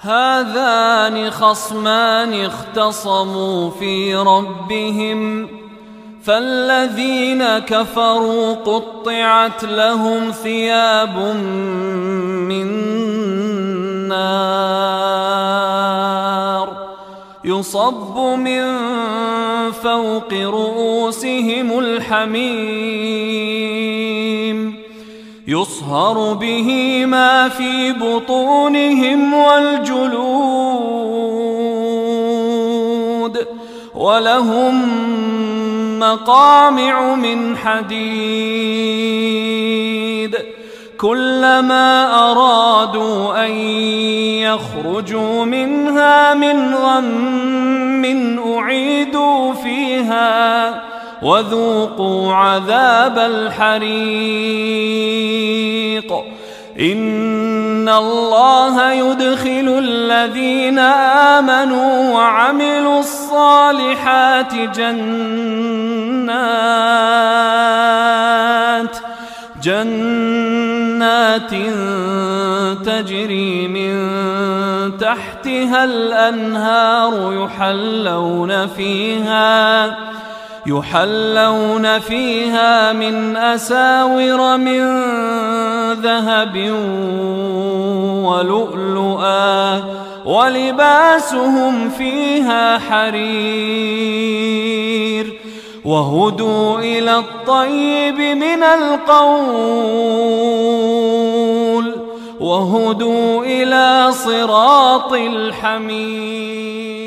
هذان خصمان اختصموا في ربهم فالذين كفروا قطعت لهم ثياب من نار يصب من فوق رؤوسهم الحميم يصهر به ما في بطونهم والجلود ولهم مقامع من حديد كلما أرادوا أن يخرجوا منها من غم أعيدوا فيها وذوقوا عذاب الحريق إن الله يدخل الذين آمنوا وعملوا الصالحات جنات تجري من تحتها الأنهار يحلون فيها من أساور من ذهب ولؤلؤا ولباسهم فيها حرير وهدوا إلى الطيب من القول وهدوا إلى صراط الحميد.